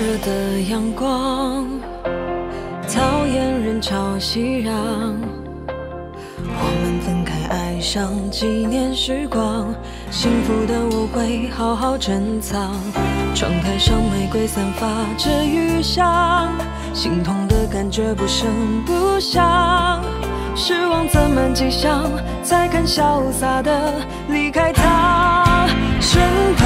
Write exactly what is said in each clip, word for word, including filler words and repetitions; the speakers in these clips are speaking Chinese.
热的阳光，讨厌人潮熙攘。我们分开，爱上纪念时光，幸福的我会好好珍藏。窗台上玫瑰散发着余香，心痛的感觉不声不响。失望怎么迹象，才肯潇洒的离开他身旁。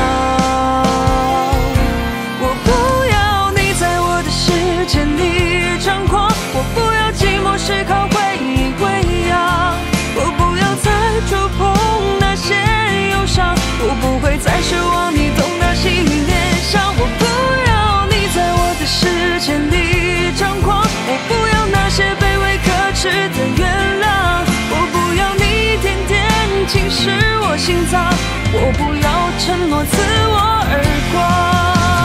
我不要你在我的世界里张狂，我不要寂寞时靠回忆喂养，我不要再触碰那些忧伤，我不会再奢望你懂得细雨联想。我不要你在我的世界里张狂，我不要那些卑微可耻的原谅，我不要你天天侵蚀我心脏，我不要承诺赐我耳光。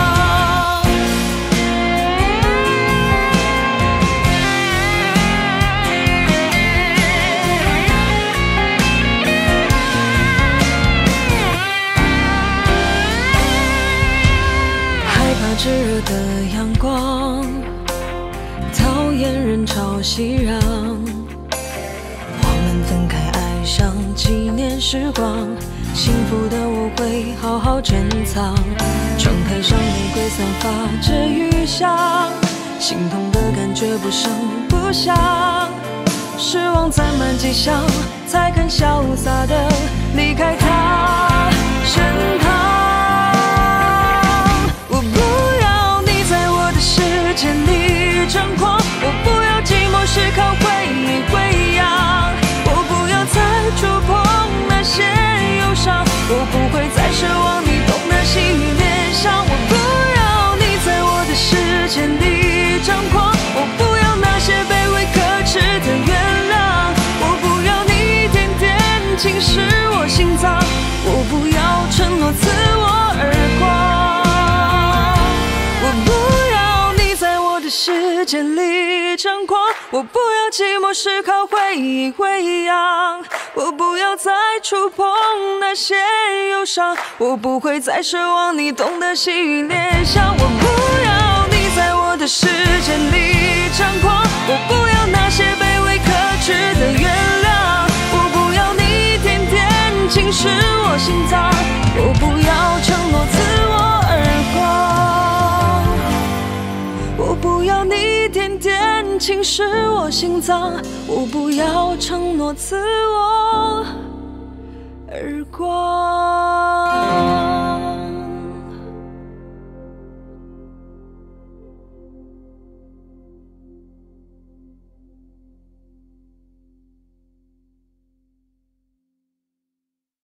炙热的阳光，讨厌人潮熙攘。我们分开，爱上纪念时光，幸福的我会好好珍藏。窗台上玫瑰散发着余香，心痛的感觉不声不响。失望攒满迹象，才肯潇洒的离开他身旁。世界里张狂，我不要寂寞时靠回忆喂养，我不要再触碰那些忧伤，我不会再奢望你懂得细雨联想。我不要你在我的世界里张狂，我不要那些卑微可耻的原谅，我不要你天天侵蚀我心脏，我不要承诺赐我耳光。我不世界里张狂，我不要寂寞时靠回忆喂养，我不要再触碰那些忧伤，我不会再奢望你懂得细雨联想。我不要你在我的世界里张狂，我不要那些卑微可耻的原谅，我不要你天天侵蚀我心脏，我不要承诺赐我耳光。我不要你天天侵蚀我心脏，我不要承诺赐我耳光。